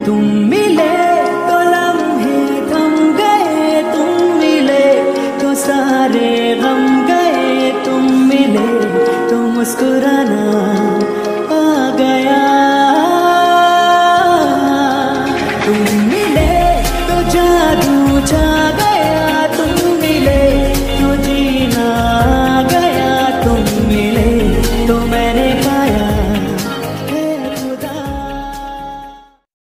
तुम मिले तो लम्हे थम गए, तुम मिले तो सारे गम गए, तुम मिले तो मुस्कुरा